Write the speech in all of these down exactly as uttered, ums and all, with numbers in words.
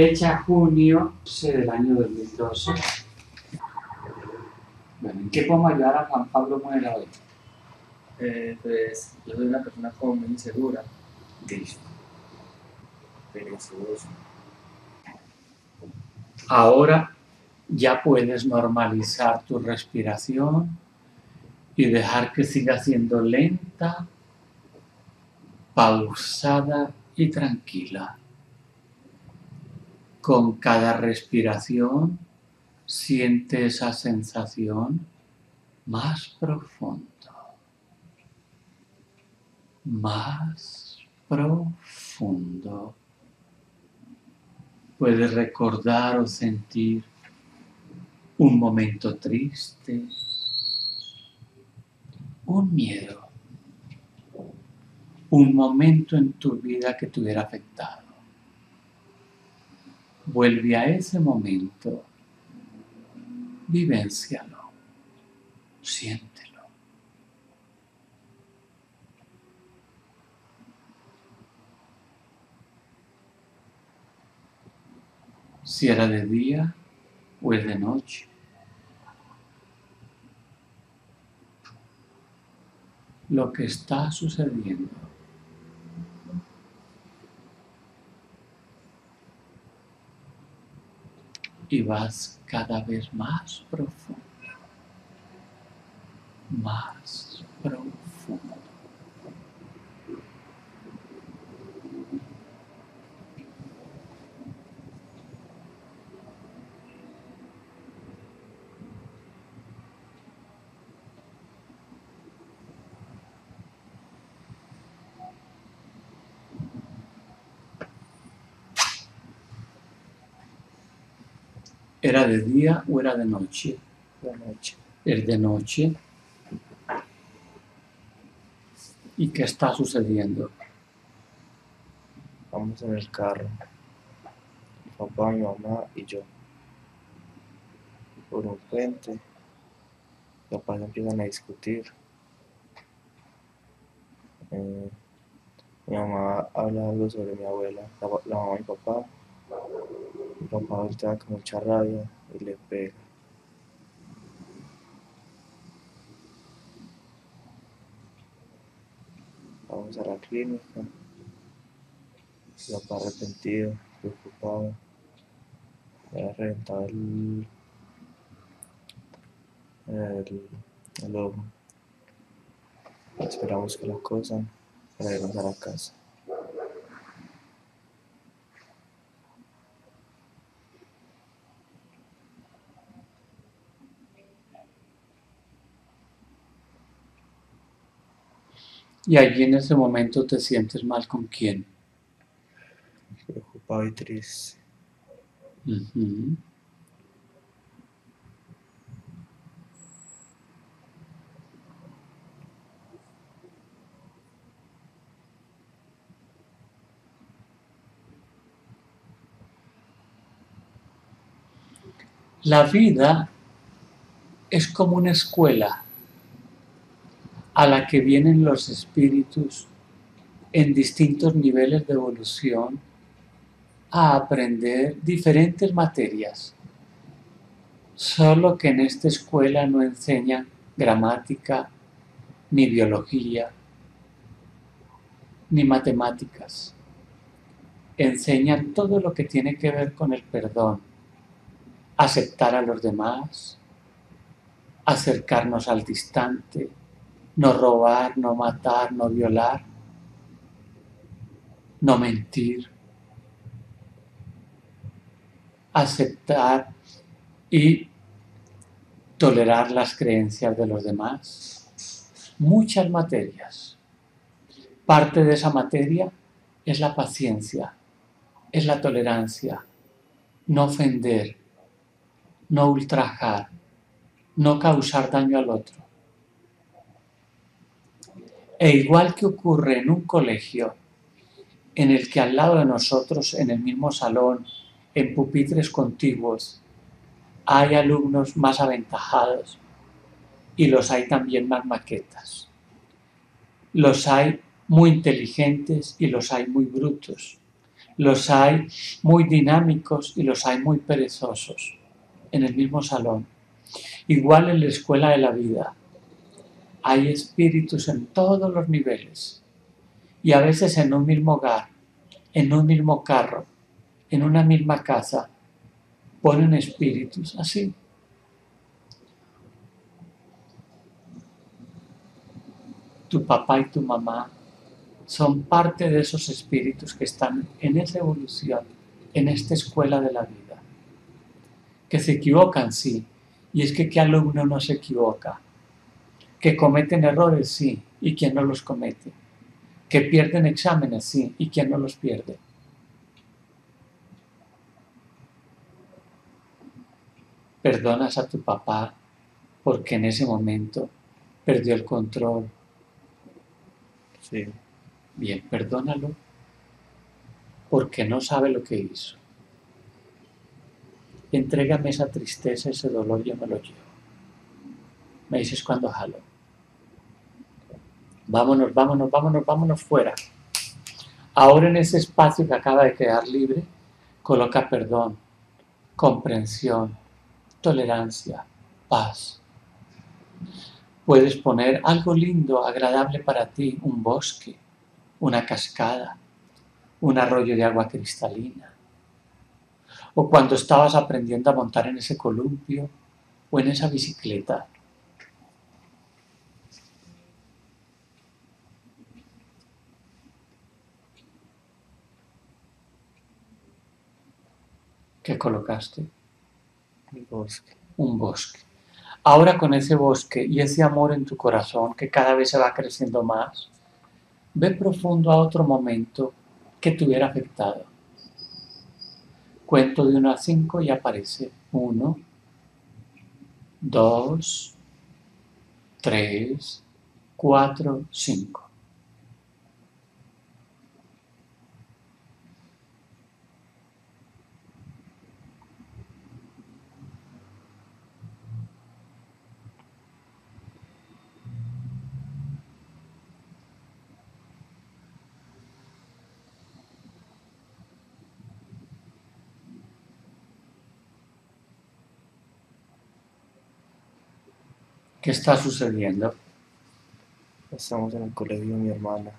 Fecha junio del año dos mil doce. Bueno, ¿en qué podemos ayudar a Juan Pablo Muela hoy? Eh, pues yo soy una persona como muy insegura, Listo. perezoso. Ahora ya puedes normalizar tu respiración y dejar que siga siendo lenta, pausada y tranquila. Con cada respiración siente esa sensación más profundo, más profundo. Puedes recordar o sentir un momento triste, un miedo, un momento en tu vida que te hubiera afectado. Vuelve a ese momento, vivéncialo, siéntelo. Si era de día o es de noche. Lo que está sucediendo. Y vas cada vez más profundo, más profundo. ¿Era de día o era de noche? La noche. Es de noche. ¿Y qué está sucediendo? Vamos en el carro, mi papá, mi mamá y yo, por un puente. Mis papás empiezan a discutir. Eh, mi mamá habla algo sobre mi abuela, la, la mamá de mi papá. Mi papá voltea con mucha rabia y le pega. Vamos a la clínica. Mi papá arrepentido, preocupado. Le ha reventado el, el, el ojo. Esperamos que la cosan para irnos a la casa. Y allí en ese momento te sientes mal con quién. Preocupado y triste. Uh-huh. La vida es como una escuela a la que vienen los espíritus en distintos niveles de evolución a aprender diferentes materias. Solo que en esta escuela no enseñan gramática, ni biología, ni matemáticas. Enseñan todo lo que tiene que ver con el perdón, aceptar a los demás, acercarnos al distante, no robar, no matar, no violar, no mentir, aceptar y tolerar las creencias de los demás. Muchas materias. Parte de esa materia es la paciencia, es la tolerancia, no ofender, no ultrajar, no causar daño al otro. E igual que ocurre en un colegio, en el que al lado de nosotros, en el mismo salón, en pupitres contiguos, hay alumnos más aventajados y los hay también más maquetas. Los hay muy inteligentes y los hay muy brutos. Los hay muy dinámicos y los hay muy perezosos en el mismo salón. Igual en la escuela de la vida. Hay espíritus en todos los niveles y a veces en un mismo hogar, en un mismo carro, en una misma casa, ponen espíritus así. Tu papá y tu mamá son parte de esos espíritus que están en esa evolución, en esta escuela de la vida. Que se equivocan, sí, y es que qué alumno no se equivoca. Que cometen errores, sí, y quién no los comete. Que pierden exámenes, sí, y quién no los pierde. Perdonas a tu papá porque en ese momento perdió el control. Sí. Bien, perdónalo porque no sabe lo que hizo. Entrégame esa tristeza, ese dolor, yo me lo llevo. Me dices cuando jalo. Vámonos, vámonos, vámonos, vámonos fuera. Ahora en ese espacio que acaba de quedar libre, coloca perdón, comprensión, tolerancia, paz. Puedes poner algo lindo, agradable para ti, un bosque, una cascada, un arroyo de agua cristalina. O cuando estabas aprendiendo a montar en ese columpio o en esa bicicleta. ¿Qué colocaste? Un bosque. Un bosque. Ahora con ese bosque y ese amor en tu corazón que cada vez se va creciendo más, ve profundo a otro momento que te hubiera afectado. Cuento de uno a cinco y aparece uno, dos, tres, cuatro, cinco. ¿Qué está sucediendo? Estamos en el colegio de mi hermana.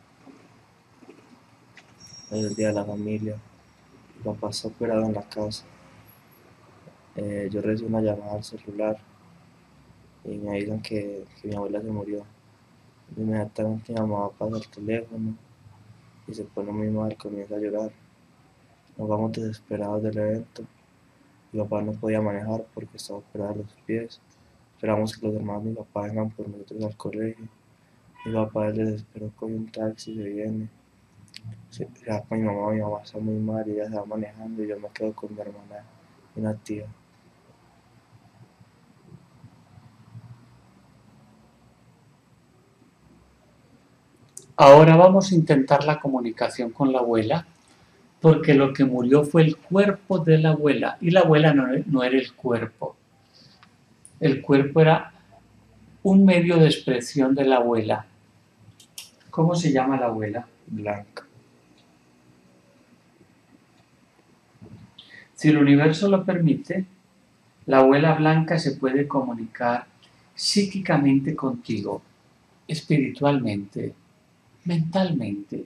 Es el día de la familia. Mi papá está operado en la casa. Eh, yo recibí una llamada al celular y me avisan que, que mi abuela se murió. Inmediatamente mi mamá pasa el teléfono y se pone muy mal, comienza a llorar. Nos vamos desesperados del evento. Mi papá no podía manejar porque estaba operado de los pies. Esperamos que los hermanos de mi papá vengan por nosotros al colegio. Mi papá del desespero coge un taxi y se viene. Se va con mi mamá, mi mamá está muy mal y ella se va manejando y yo me quedo con mi hermana y una tía. Ahora vamos a intentar la comunicación con la abuela, porque lo que murió fue el cuerpo de la abuela y la abuela no, no era el cuerpo. El cuerpo era un medio de expresión de la abuela. ¿Cómo se llama la abuela? Blanca. Si el universo lo permite, la abuela Blanca se puede comunicar psíquicamente contigo, espiritualmente, mentalmente.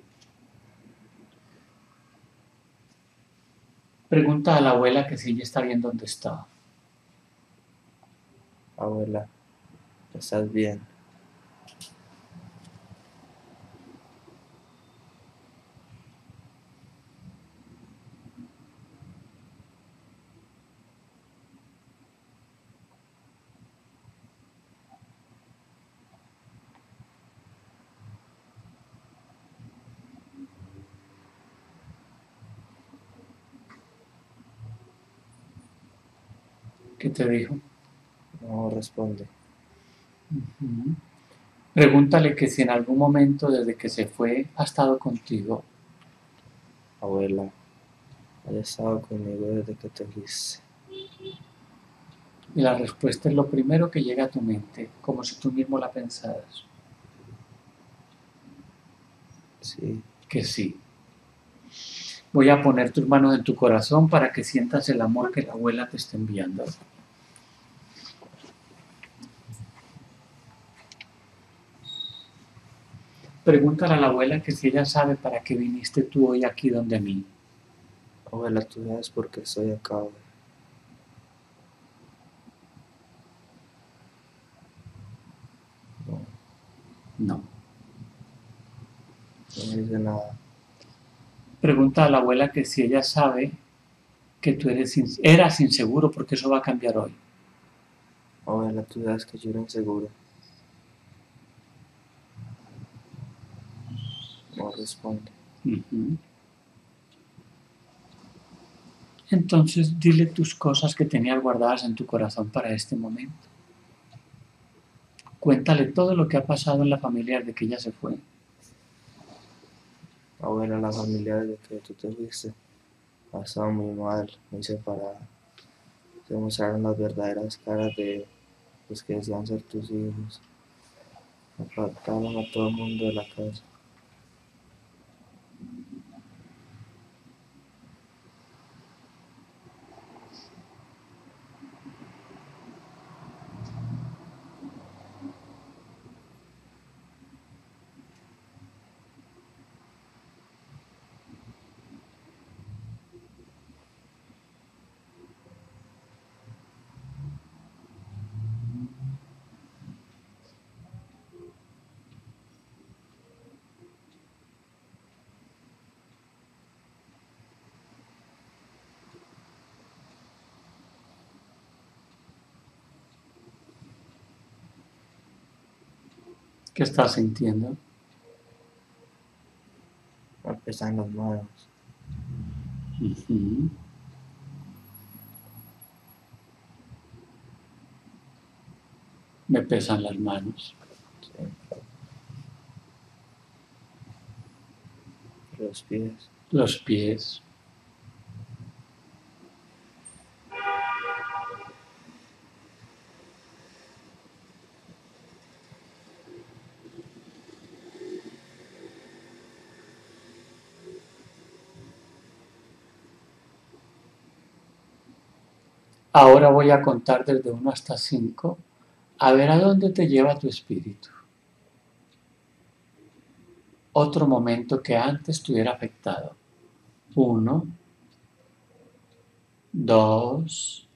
Pregunta a la abuela que si ella está bien donde está. Abuela, ¿estás bien? ¿Qué te dijo? No responde. Uh-huh. Pregúntale que si en algún momento desde que se fue ha estado contigo. Abuela, has estado conmigo desde que te fuiste. Y la respuesta es lo primero que llega a tu mente, como si tú mismo la pensaras. Sí. Que sí. Voy a poner tus manos en tu corazón para que sientas el amor que la abuela te está enviando. Pregúntale a la abuela que si ella sabe para qué viniste tú hoy aquí donde mí. Abuela, tú sabes por qué estoy acá hoy. No, No. no me dice nada. Pregunta a la abuela que si ella sabe que tú eres, eras inseguro, porque eso va a cambiar hoy. Abuela, tú sabes que yo era inseguro. No responde. Uh-huh. Entonces dile tus cosas que tenías guardadas en tu corazón para este momento. Cuéntale todo lo que ha pasado en la familia desde que ella se fue. Abuela, la familia desde que tú te fuiste ha estado muy mal, muy separada. Se mostraron las verdaderas caras de los que decían ser tus hijos. Apartaron a todo el mundo de la casa. ¿Qué estás sintiendo? Me pesan las manos. Uh-huh. Me pesan las manos. Sí. Los pies. Los pies. Ahora voy a contar desde uno hasta cinco, a ver a dónde te lleva tu espíritu. Otro momento que antes estuviera afectado. Uno, dos,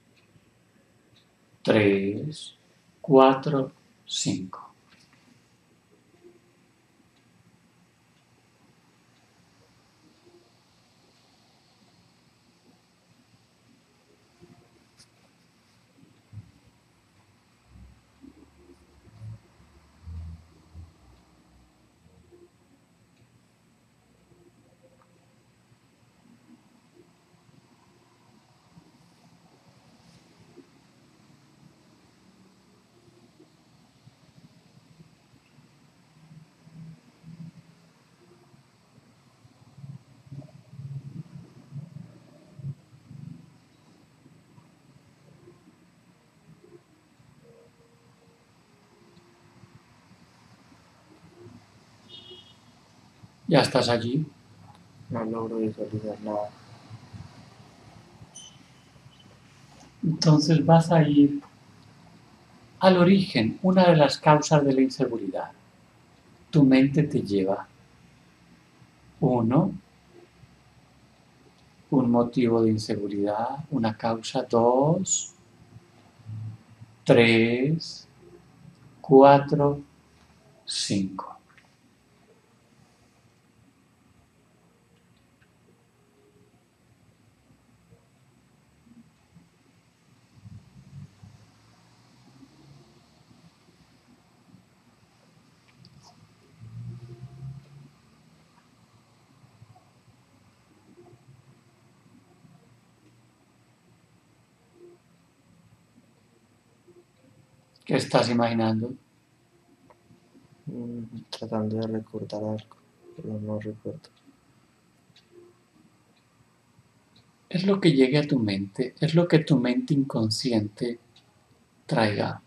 tres, cuatro, cinco. ¿Ya estás allí? No logro visualizar nada. Entonces vas a ir al origen, una de las causas de la inseguridad. Tu mente te lleva. Uno, un motivo de inseguridad, una causa. Dos, tres, cuatro, cinco. ¿Qué estás imaginando? Mm, tratando de recordar algo, pero no recuerdo. Es lo que llegue a tu mente, es lo que tu mente inconsciente traiga.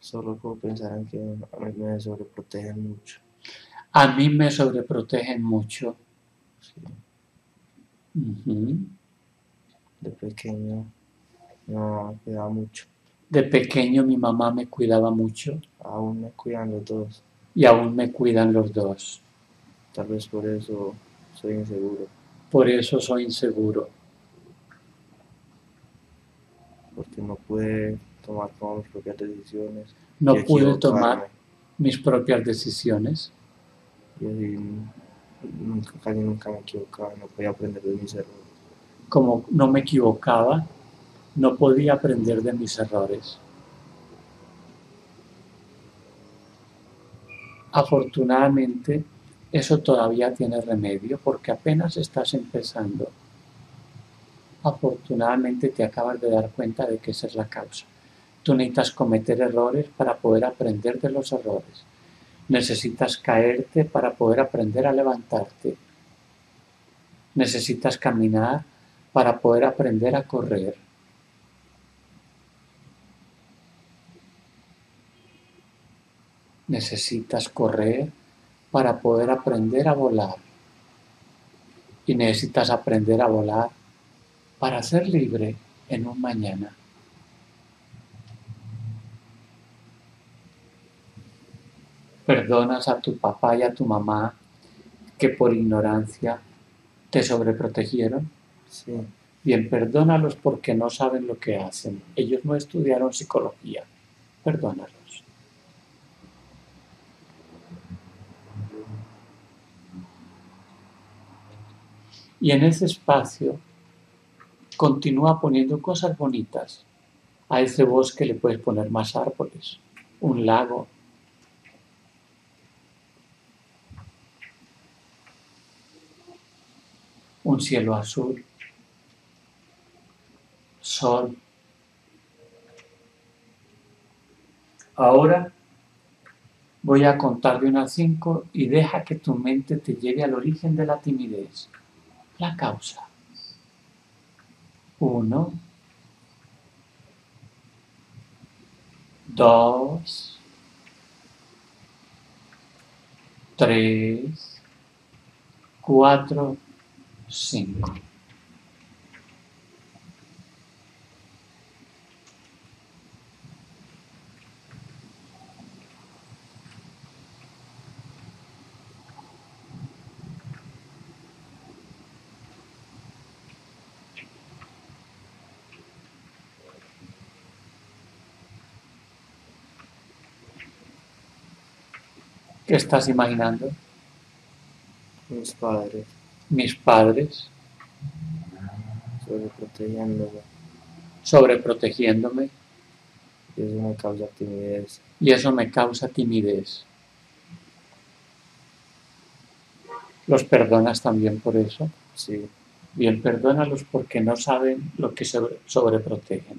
Solo puedo pensar en que a mí me sobreprotegen mucho. A mí me sobreprotegen mucho. Sí. Ujú. De pequeño mi mamá me cuidaba mucho. De pequeño mi mamá me cuidaba mucho Aún me cuidan los dos. y aún me cuidan los dos. Tal vez por eso soy inseguro. Por eso soy inseguro, Porque no pude tomar como mis propias decisiones y no pude equivocarme. tomar mis propias decisiones Y así nunca, casi nunca me equivocaba, no podía aprender de mis errores. como no me equivocaba, no podía aprender de mis errores. Afortunadamente, eso todavía tiene remedio porque apenas estás empezando. Afortunadamente te acabas de dar cuenta de que esa es la causa. Tú necesitas cometer errores para poder aprender de los errores. Necesitas caerte para poder aprender a levantarte. Necesitas caminar para poder aprender a correr. Necesitas correr para poder aprender a volar. Y necesitas aprender a volar para ser libre en un mañana. Perdonas a tu papá y a tu mamá que por ignorancia te sobreprotegieron. Sí, Bien, perdónalos porque no saben lo que hacen. Ellos no estudiaron psicología. Perdónalos. Y en ese espacio continúa poniendo cosas bonitas. A ese bosque le puedes poner más árboles, un lago, un cielo azul, sol. Ahora voy a contar de una a cinco y deja que tu mente te lleve al origen de la timidez, la causa. Uno, dos, tres, cuatro, cinco. ¿Qué estás imaginando? mis padres Mis padres sobreprotegiéndome sobreprotegiéndome y eso me causa timidez. y eso me causa timidez. ¿Los perdonas también por eso? Sí, Bien, perdónalos porque no saben lo que sobre, sobreprotegen.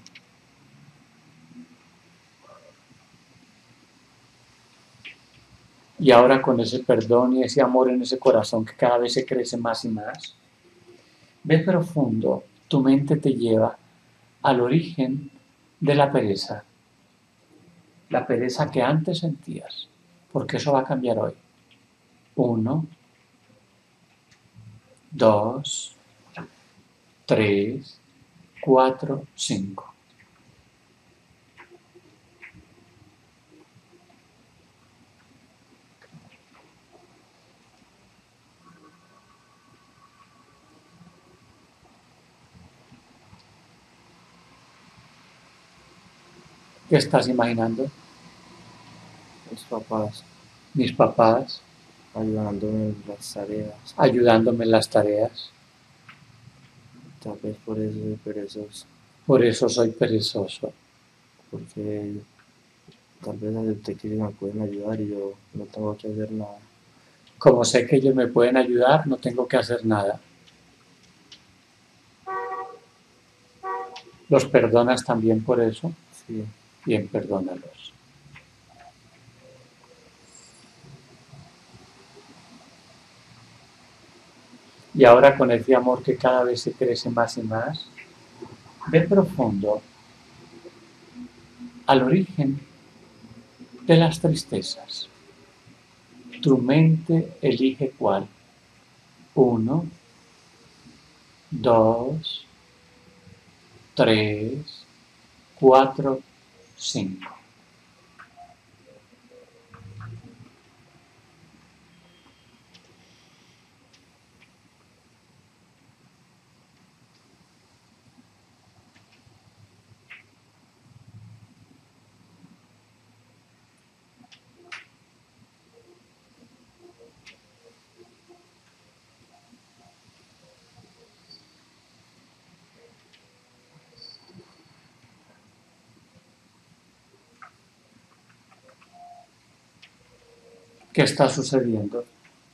Y ahora con ese perdón y ese amor en ese corazón que cada vez se crece más y más, ve profundo, tu mente te lleva al origen de la pereza. La pereza que antes sentías, porque eso va a cambiar hoy. Uno, dos, tres, cuatro, cinco. ¿Qué estás imaginando? mis papás Mis papás ayudándome en las tareas. ayudándome en las tareas. Tal vez por eso soy perezoso, Por eso soy perezoso. porque tal vez acepté que ellos me pueden ayudar y yo no tengo que hacer nada. Como sé que ellos me pueden ayudar, no tengo que hacer nada. ¿Los perdonas también por eso? Sí, Bien, perdónalos. Y ahora con ese amor que cada vez se crece más y más, ve profundo al origen de las tristezas. Tu mente elige cuál. Uno, dos, tres, cuatro, cinco. ¿Qué está sucediendo?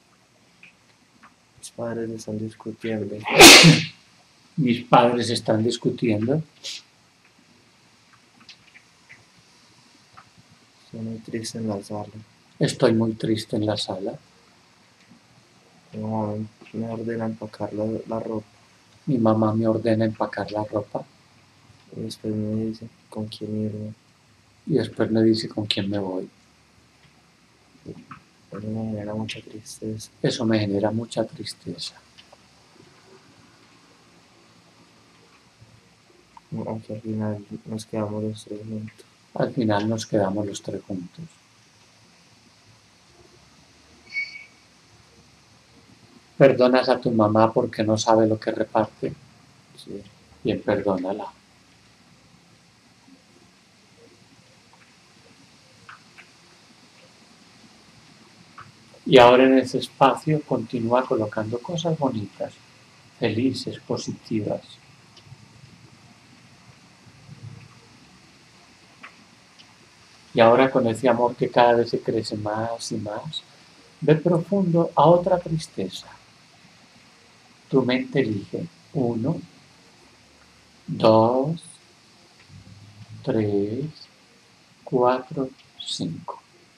Mis padres están discutiendo. Mis padres están discutiendo. Estoy muy triste en la sala. Estoy muy triste en la sala. Mi mamá me ordena empacar la, la ropa Mi mamá me ordena empacar la ropa y después me dice con quién irme. y después me dice con quién me voy. Eso me genera mucha tristeza. Eso me genera mucha tristeza. Aunque al final nos quedamos los tres juntos. Al final nos quedamos los tres juntos. Perdonas a tu mamá porque no sabe lo que reparte. Sí. Bien, perdónala. Y ahora en ese espacio continúa colocando cosas bonitas, felices, positivas. Y ahora con ese amor que cada vez se crece más y más, ve profundo a otra tristeza. Tu mente elige uno, dos, tres, cuatro, cinco.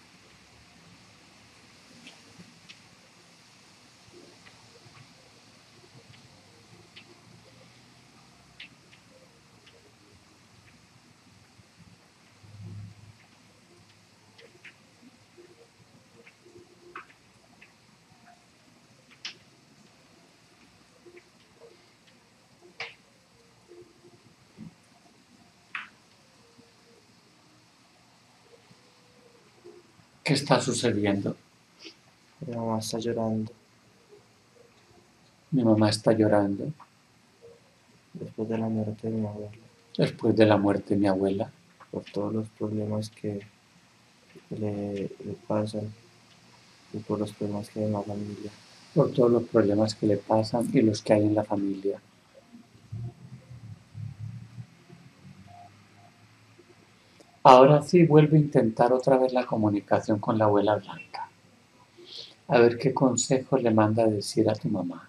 ¿Qué está sucediendo? Mi mamá está llorando Mi mamá está llorando después de la muerte de mi abuela, después de la muerte de mi abuela, por todos los problemas que le, le pasan y por los problemas que hay en la familia. por todos los problemas que le pasan y los que hay en la familia. Ahora sí vuelve a intentar otra vez la comunicación con la abuela Blanca. A ver qué consejo le manda a decir a tu mamá.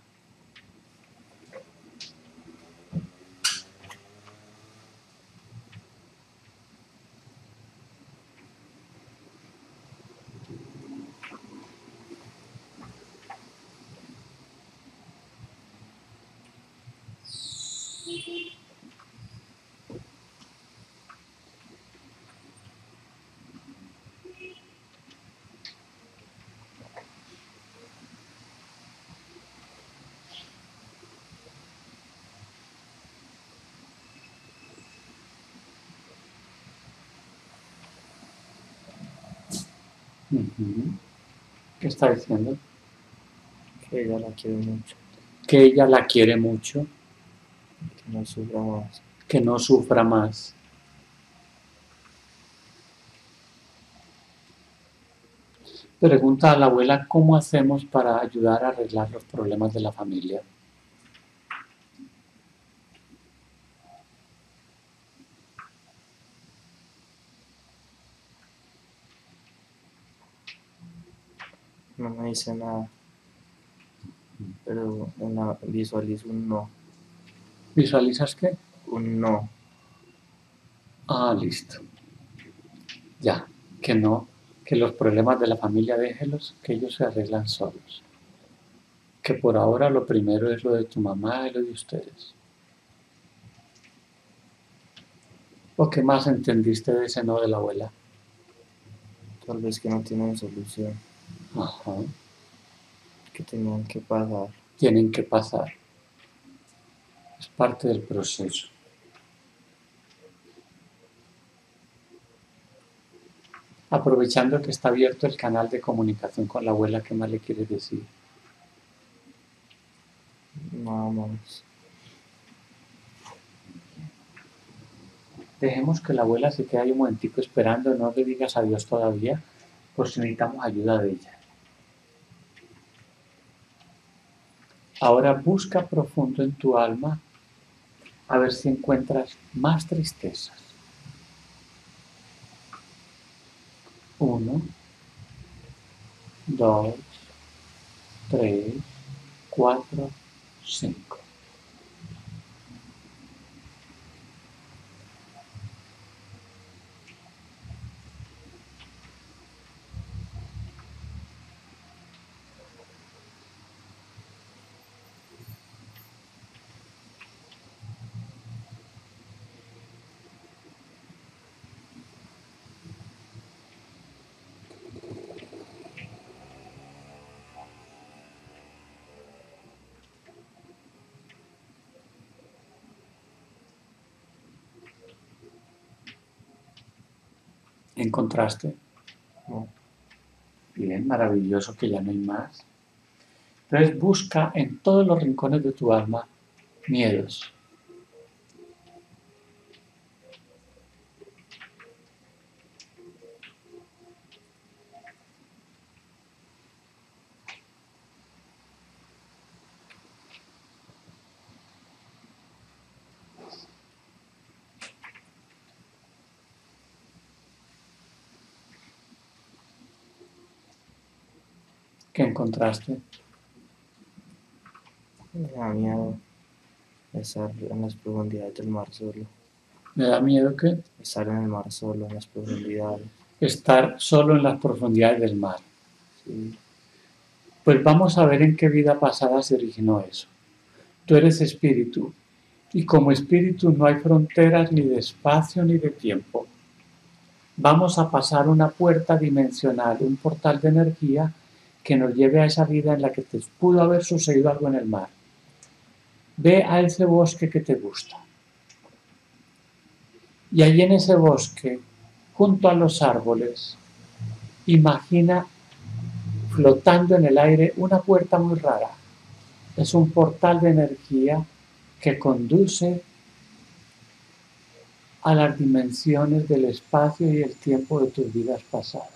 Uh-huh. ¿Qué está diciendo? Que ella la quiere mucho, Que ella la quiere mucho, que no sufra más. que no sufra más. Pregunta a la abuela cómo hacemos para ayudar a arreglar los problemas de la familia. No me dice nada, pero en la, visualizo un no, ¿Visualizas qué? un no. Ah, listo. Ya, que no, que los problemas de la familia déjelos, que ellos se arreglan solos. Que por ahora lo primero es lo de tu mamá y lo de ustedes. ¿O qué más entendiste de ese no de la abuela? tal vez que no tienen solución, Ajá. que tenían que pasar. Tienen que pasar. Es parte del proceso. Aprovechando que está abierto el canal de comunicación con la abuela, ¿qué más le quieres decir? Nada más. Dejemos que la abuela se quede ahí un momentico esperando, no le digas adiós todavía, por si necesitamos ayuda de ella. Ahora busca profundo en tu alma a ver si encuentras más tristezas. Uno, dos, tres, cuatro, cinco. ¿Encontraste? No. Bien, maravilloso que ya no hay más. Entonces busca en todos los rincones de tu alma miedos. ¿Qué encontraste? Me da miedo estar en las profundidades del mar solo. Me da miedo que Estar en el mar solo, en las profundidades. estar solo en las profundidades del mar. Sí. Pues vamos a ver en qué vida pasada se originó eso. Tú eres espíritu, y como espíritu no hay fronteras ni de espacio ni de tiempo. Vamos a pasar una puerta dimensional, un portal de energía que nos lleve a esa vida en la que te pudo haber sucedido algo en el mar. Ve a ese bosque que te gusta. Y allí en ese bosque, junto a los árboles, imagina flotando en el aire una puerta muy rara. Es un portal de energía que conduce a las dimensiones del espacio y el tiempo de tus vidas pasadas.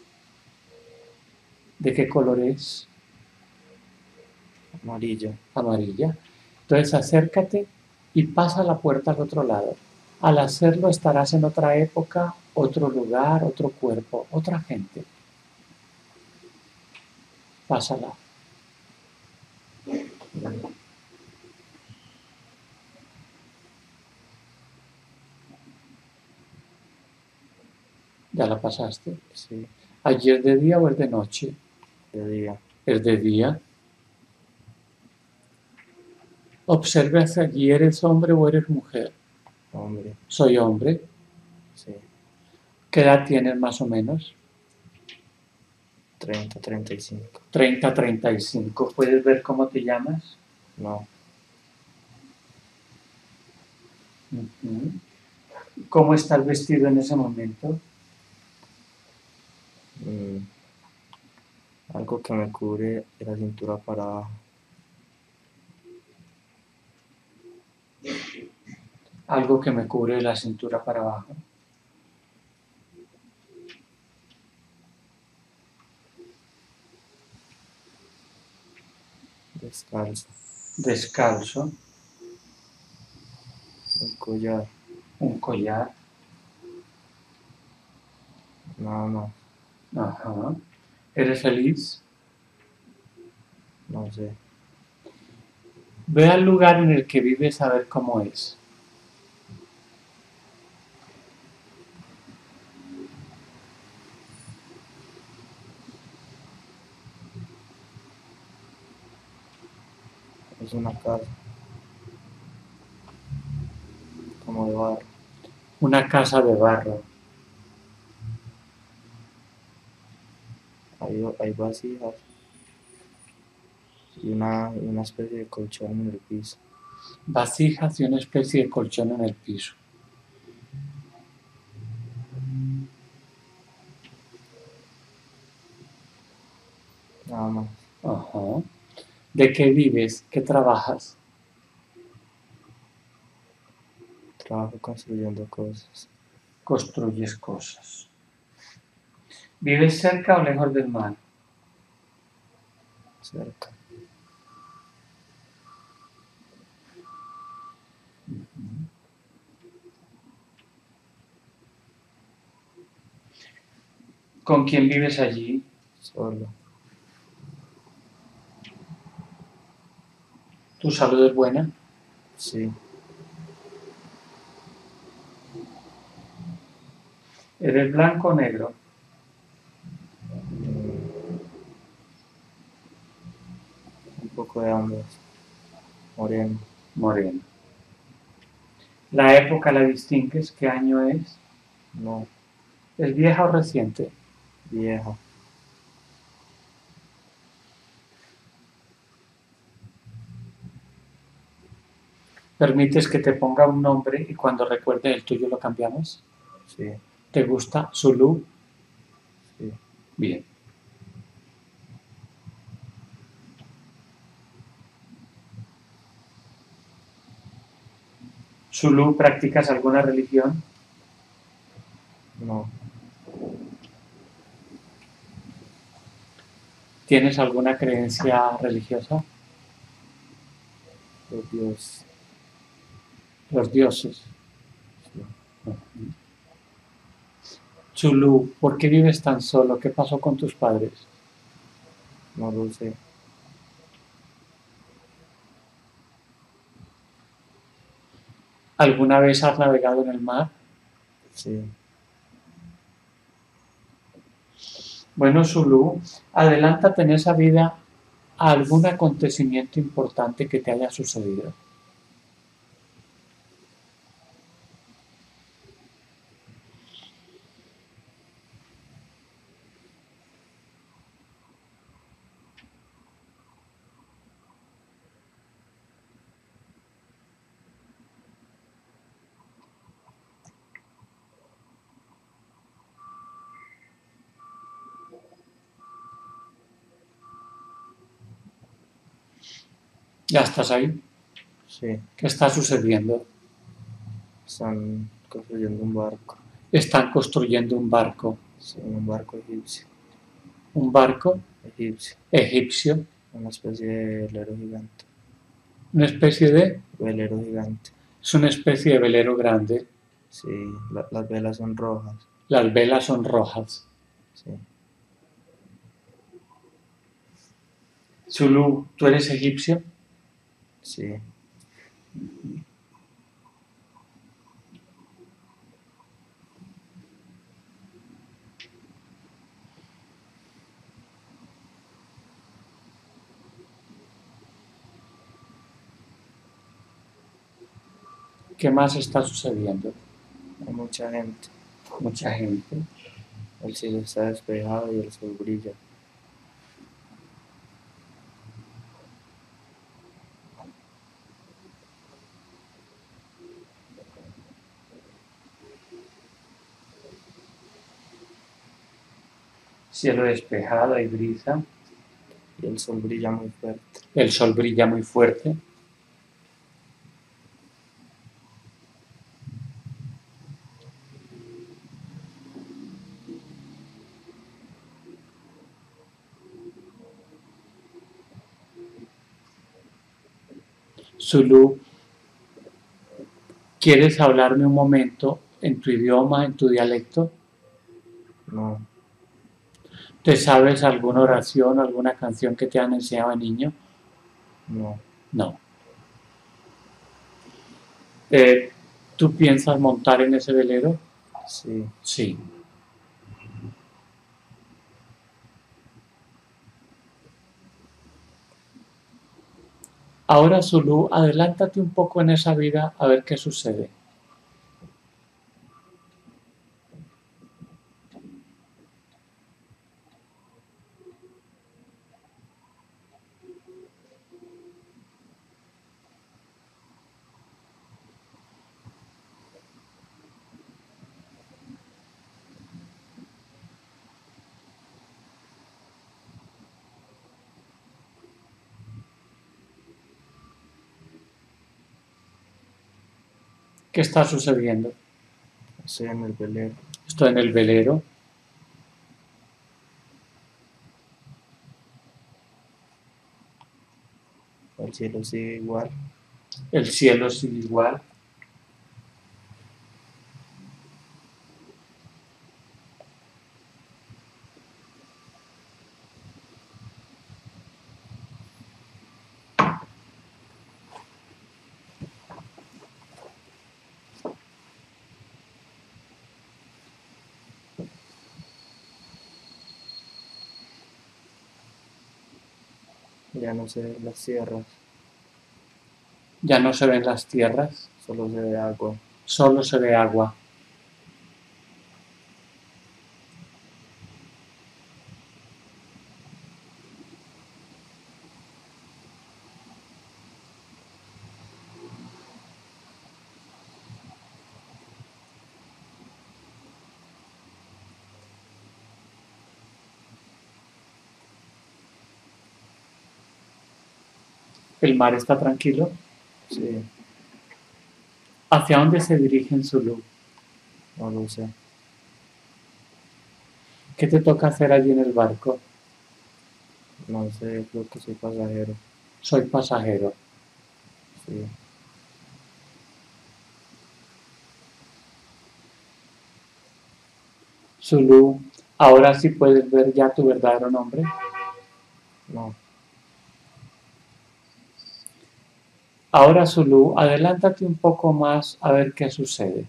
¿De qué color es? Amarillo. Amarilla. Entonces acércate y pasa la puerta al otro lado. Al hacerlo estarás en otra época, otro lugar, otro cuerpo, otra gente. Pásala. ¿Ya la pasaste? Sí. ¿Allí es de día o es de noche? De día. Es de día. Observa si allí eres hombre o eres mujer. Hombre. Soy hombre. Sí. ¿Qué edad tienes más o menos? treinta, treinta y cinco. treinta, treinta y cinco. ¿Puedes ver cómo te llamas? No. Uh-huh. ¿Cómo estás vestido en ese momento? Mm. Algo que me cubre de la cintura para abajo. Algo que me cubre de la cintura para abajo. Descalzo. Descalzo. Un collar. Un collar. Nada más. Ajá. ¿Eres feliz? No sé. Ve al lugar en el que vives a ver cómo es. Es una casa. Como de barro. Una casa de barro. hay vasijas y una, y una especie de colchón en el piso. Vasijas y una especie de colchón en el piso. Nada más. Ajá. ¿De qué vives? ¿Qué trabajas? Trabajo construyendo cosas. Construyes cosas. ¿Vives cerca o lejos del mar? Cerca. ¿Con quién vives allí? Solo. ¿Tu salud es buena? Sí. ¿Eres blanco o negro? Mm, un poco de ambos. Moreno. Moreno. ¿La época la distingues? ¿Qué año es? No. ¿Es vieja o reciente? Vieja. ¿Permites que te ponga un nombre y cuando recuerde el tuyo lo cambiamos? Sí. ¿Te gusta Zulu? Sí. Bien. Zulu, ¿practicas alguna religión? No. ¿Tienes alguna creencia religiosa? Los dioses. Los dioses. Sí. Zulu, ¿por qué vives tan solo? ¿Qué pasó con tus padres? No lo sé. ¿Alguna vez has navegado en el mar? Sí. Bueno, Zulu, adelántate en esa vida a algún acontecimiento importante que te haya sucedido. ¿Ya estás ahí? Sí. ¿Qué está sucediendo? Están construyendo un barco. Están construyendo un barco. Sí, un barco egipcio. Un barco Egipcio. egipcio. Una especie de velero gigante. Una especie de... Velero gigante. Es una especie de velero grande. Sí, la- las velas son rojas. Las velas son rojas. Sí. Zulu, ¿tú eres egipcio? Sí. ¿Qué más está sucediendo? Hay mucha gente. Mucha gente. El cielo está despejado y el sol brilla. Cielo despejado y brisa. Y el sol brilla muy fuerte. El sol brilla muy fuerte. Zulu, ¿quieres hablarme un momento en tu idioma, en tu dialecto? No. ¿Te sabes alguna oración, alguna canción que te han enseñado de niño? No. No. Eh, ¿Tú piensas montar en ese velero? Sí. Sí. Ahora, Zulu, adelántate un poco en esa vida a ver qué sucede. ¿Qué está sucediendo? Estoy en el velero. Estoy en el velero. El cielo sigue igual. El cielo sigue igual. Ya no se ven las tierras, Ya no se ven las tierras, solo se ve agua. solo se ve agua. El mar está tranquilo. Sí, ¿Hacia dónde se dirige en Zulu? no lo sé. ¿Qué te toca hacer allí en el barco? No sé, creo que soy pasajero. Soy pasajero. Sí, Zulu, ahora sí puedes ver ya tu verdadero nombre. no. Ahora, Zulu, adelántate un poco más a ver qué sucede.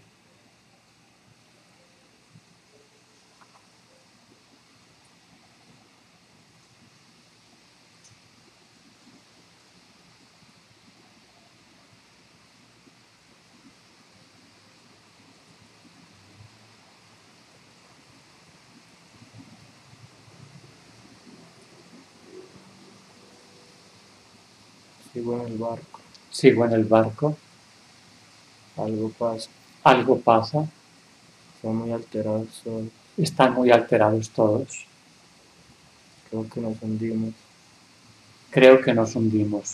Sigo en el barco. Sigo en el barco. Algo pasa. Algo pasa. Estoy muy alterado. Soy. Están muy alterados todos. Creo que nos hundimos. Creo que nos hundimos.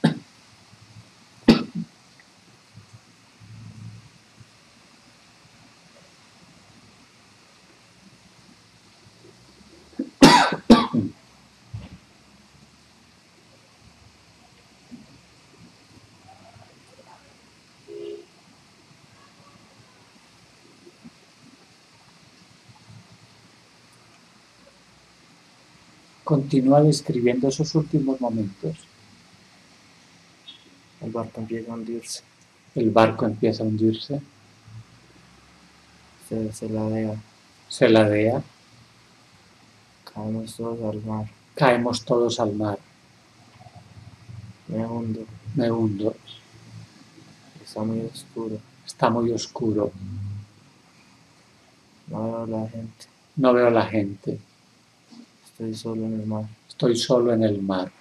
Continúa describiendo esos últimos momentos. El barco empieza a hundirse. El barco empieza a hundirse. Se, se ladea. Se ladea. Caemos todos al mar. Caemos todos al mar. Me hundo. Me hundo. Está muy oscuro. Está muy oscuro. No veo a la gente. No veo a la gente. Estoy solo en el mar. Estoy solo en el mar.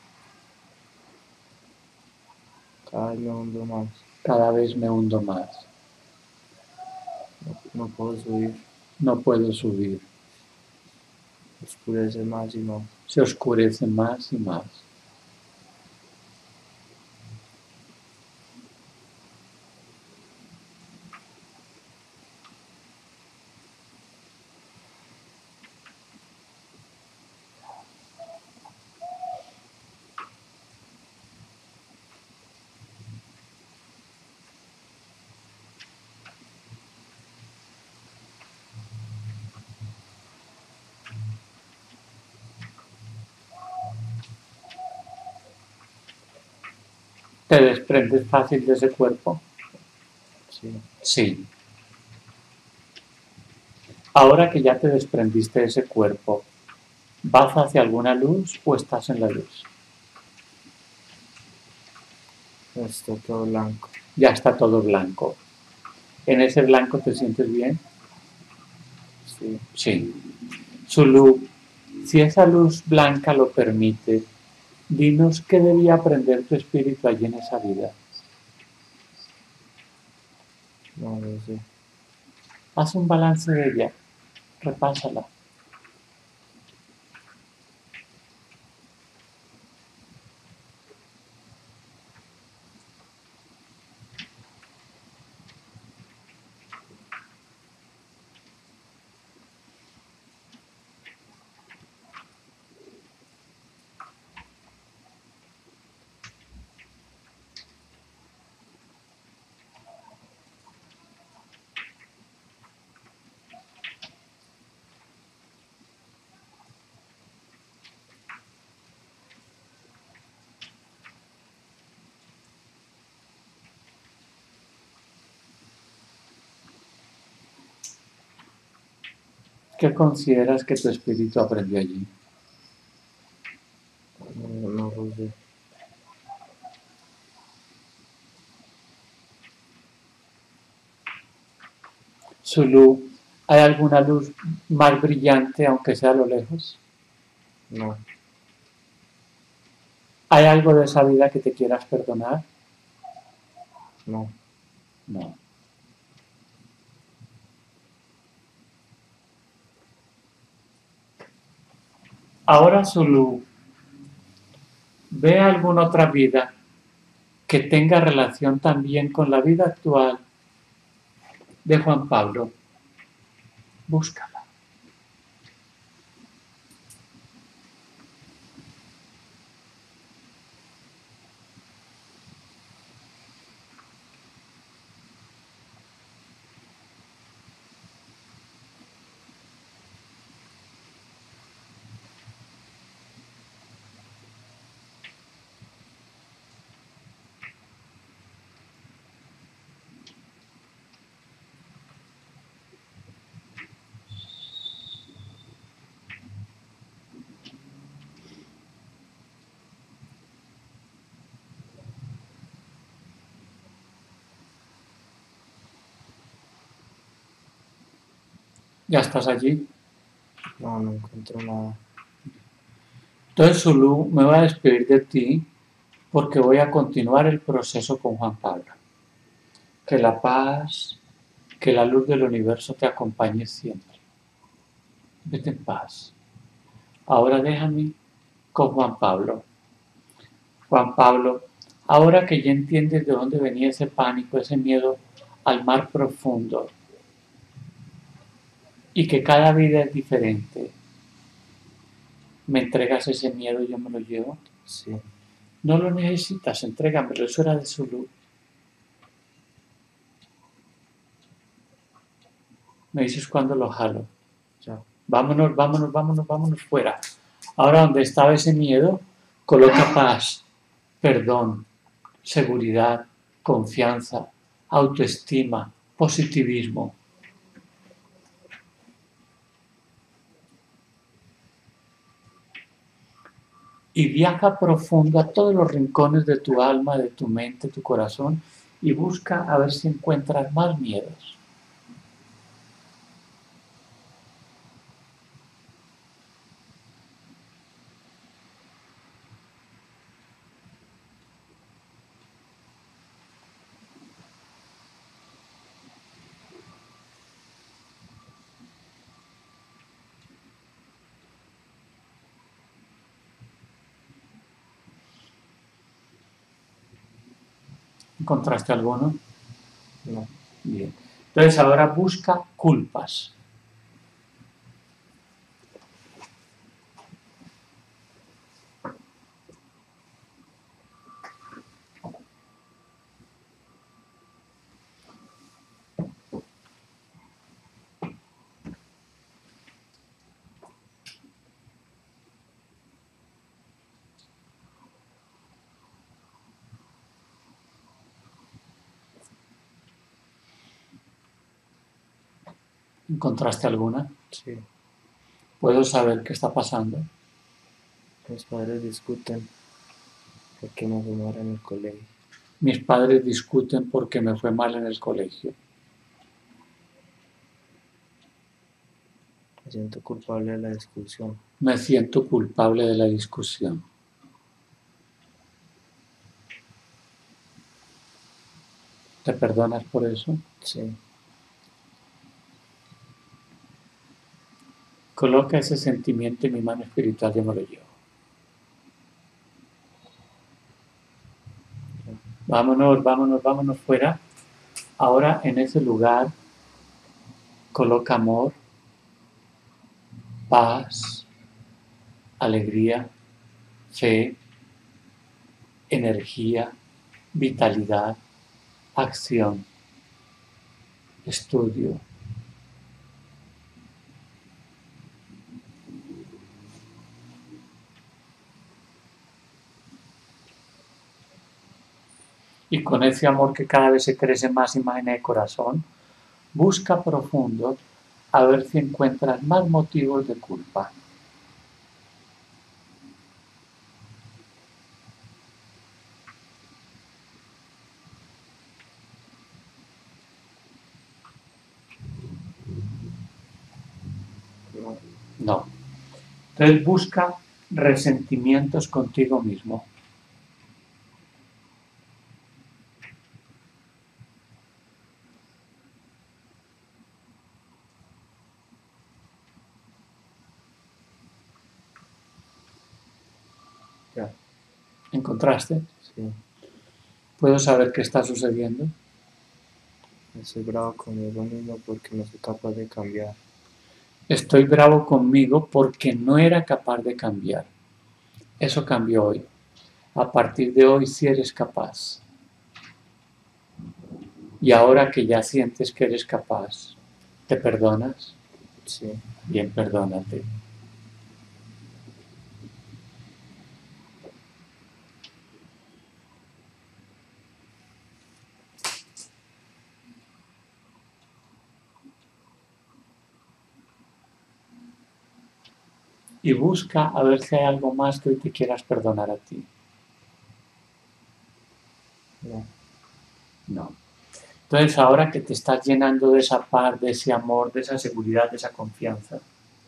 Cada vez me hundo más. Cada vez me hundo más. No, no puedo subir. No puedo subir. Oscurece más y más. Se oscurece más y más. ¿Te desprendes fácil de ese cuerpo? Sí. Sí. Ahora que ya te desprendiste de ese cuerpo, ¿vas hacia alguna luz o estás en la luz? Está todo blanco. Ya está todo blanco. ¿En ese blanco te sientes bien? Sí. Sí. Zulu, si esa luz blanca lo permite, dinos qué debía aprender tu espíritu allí en esa vida. No lo sé. Haz un balance de ella. Repásala. ¿Qué consideras que tu espíritu aprendió allí? No, no lo sé. Su luz, ¿hay alguna luz más brillante aunque sea a lo lejos? No, ¿Hay algo de esa vida que te quieras perdonar? no, No. Ahora Zulu, ¿ve alguna otra vida que tenga relación también con la vida actual de Juan Pablo? Búscala. ¿Ya estás allí? no, no encuentro nada. Entonces, Zulu, me voy a despedir de ti porque voy a continuar el proceso con Juan Pablo. Que la paz, que la luz del universo te acompañe siempre. Vete en paz. Ahora déjame con Juan Pablo. Juan Pablo, ahora que ya entiendes de dónde venía ese pánico, ese miedo al mar profundo, y que cada vida es diferente, ¿me entregas ese miedo y yo me lo llevo? Sí, No lo necesitas, entrégamelo, eso era de su luz. Me dices cuándo lo jalo. ya. Vámonos, vámonos, vámonos, vámonos fuera. Ahora donde estaba ese miedo, coloca paz, perdón, seguridad, confianza, autoestima, positivismo. Y viaja profundo a todos los rincones de tu alma, de tu mente, tu corazón, y busca a ver si encuentras más miedos. ¿Encontraste alguno? No, Bien. Entonces ahora busca culpas. ¿Encontraste alguna? sí. ¿Puedo saber qué está pasando? Mis padres discuten porque me fue mal en el colegio. Mis padres discuten porque me fue mal en el colegio. Me siento culpable de la discusión. Me siento culpable de la discusión. ¿Te perdonas por eso? Sí, Coloca ese sentimiento en mi mano espiritual, yo me lo llevo. ya. Vámonos, vámonos, vámonos fuera. Ahora en ese lugar coloca amor, paz, alegría, fe, energía, vitalidad, acción, estudio. Y con ese amor que cada vez se crece más y más en el corazón, busca profundo a ver si encuentras más motivos de culpa. No, No. Entonces busca resentimientos contigo mismo. ya, ¿Encontraste? sí. ¿Puedo saber qué está sucediendo? Estoy bravo conmigo mismo porque no soy capaz de cambiar. Estoy bravo conmigo porque no era capaz de cambiar. Eso cambió hoy. A partir de hoy sí eres capaz. Y ahora que ya sientes que eres capaz, ¿te perdonas? Sí, Bien, perdónate. Y busca a ver si hay algo más que hoy te quieras perdonar a ti. no, No. Entonces ahora que te estás llenando de esa paz, de ese amor, de esa seguridad, de esa confianza,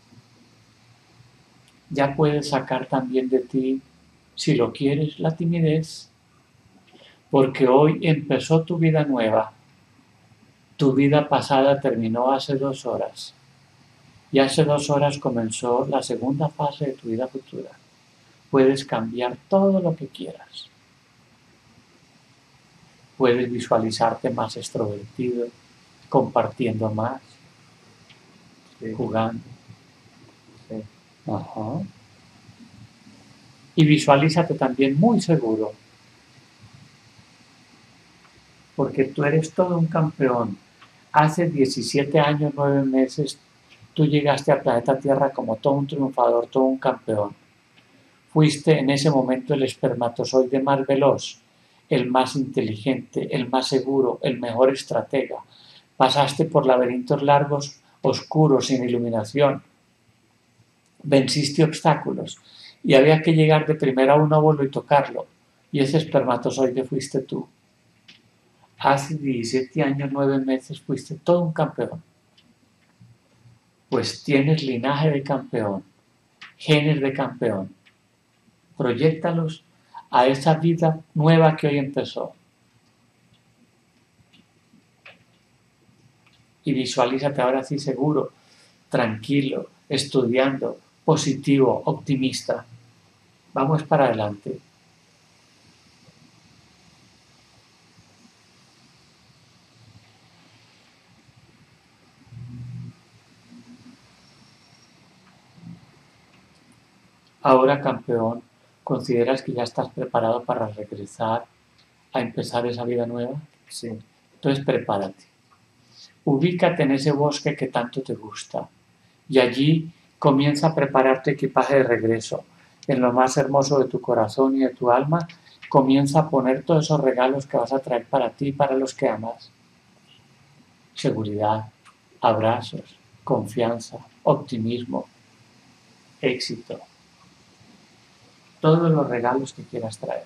ya puedes sacar también de ti, si lo quieres, la timidez. Porque hoy empezó tu vida nueva. Tu vida pasada terminó hace dos horas. Y hace dos horas comenzó la segunda fase de tu vida futura. Puedes cambiar todo lo que quieras. Puedes visualizarte más extrovertido, compartiendo más, sí, jugando. sí, Ajá. Y visualízate también muy seguro, porque tú eres todo un campeón. Hace diecisiete años, nueve meses, tú llegaste al planeta Tierra como todo un triunfador, todo un campeón. Fuiste en ese momento el espermatozoide más veloz, el más inteligente, el más seguro, el mejor estratega. Pasaste por laberintos largos, oscuros, sin iluminación. Venciste obstáculos y había que llegar de primero a un óvulo y tocarlo. Y ese espermatozoide fuiste tú. Hace diecisiete años, nueve meses, fuiste todo un campeón. Pues tienes linaje de campeón, genes de campeón. Proyéctalos a esa vida nueva que hoy empezó. Y visualízate ahora sí seguro, tranquilo, estudiando, positivo, optimista. Vamos para adelante. Ahora, campeón, ¿consideras que ya estás preparado para regresar a empezar esa vida nueva? sí, Entonces prepárate. Ubícate en ese bosque que tanto te gusta y allí comienza a preparar tu equipaje de regreso. En lo más hermoso de tu corazón y de tu alma, comienza a poner todos esos regalos que vas a traer para ti y para los que amas. Seguridad, abrazos, confianza, optimismo, éxito. Todos los regalos que quieras traer.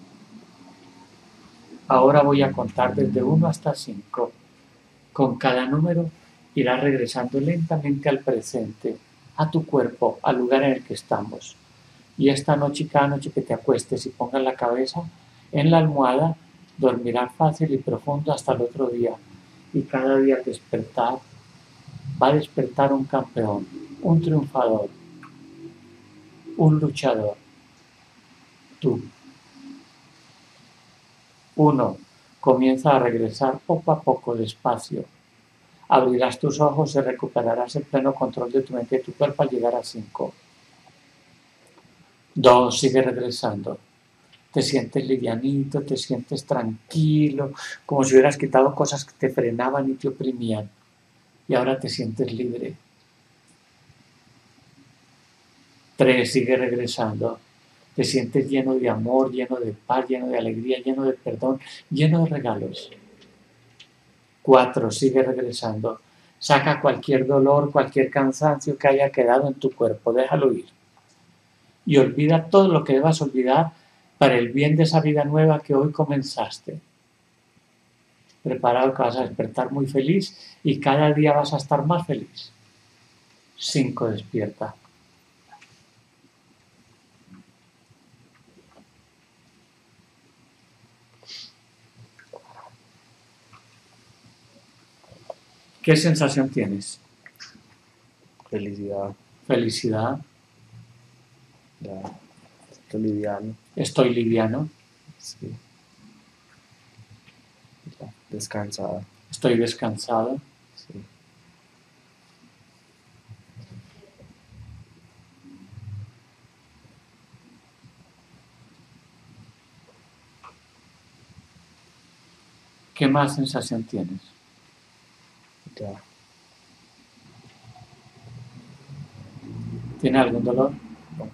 Ahora voy a contar desde uno hasta cinco. Con cada número irás regresando lentamente al presente, a tu cuerpo, al lugar en el que estamos. Y esta noche, cada noche que te acuestes y pongas la cabeza en la almohada, dormirás fácil y profundo hasta el otro día. Y cada día al despertar, va a despertar un campeón, un triunfador, un luchador. Tú. Uno. Comienza a regresar poco a poco, despacio. Abrirás tus ojos y recuperarás el pleno control de tu mente y de tu cuerpo al llegar a cinco. Dos. Sigue regresando. Te sientes livianito, te sientes tranquilo, como si hubieras quitado cosas que te frenaban y te oprimían. Y ahora te sientes libre. Tres. Sigue regresando. Te sientes lleno de amor, lleno de paz, lleno de alegría, lleno de perdón, lleno de regalos. Cuatro. Sigue regresando. Saca cualquier dolor, cualquier cansancio que haya quedado en tu cuerpo, déjalo ir. Y olvida todo lo que debas olvidar para el bien de esa vida nueva que hoy comenzaste. Preparado que vas a despertar muy feliz y cada día vas a estar más feliz. Cinco, despierta. ¿Qué sensación tienes? Felicidad. Felicidad. Ya. Estoy liviano. Estoy liviano. Sí. Ya. Descansada. Estoy descansado. Sí. ¿Qué más sensación tienes? Ya. ¿Tiene algún dolor? No.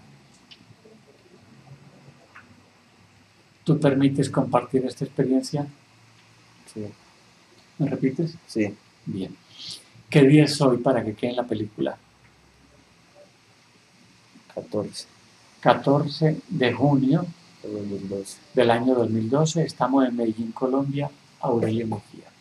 ¿Tú permites compartir esta experiencia? Sí. ¿Me repites? Sí. Bien. ¿Qué día es hoy para que quede en la película? catorce. catorce de junio De dos mil doce. del año dos mil doce. Estamos en Medellín, Colombia. Aurelio Mejía.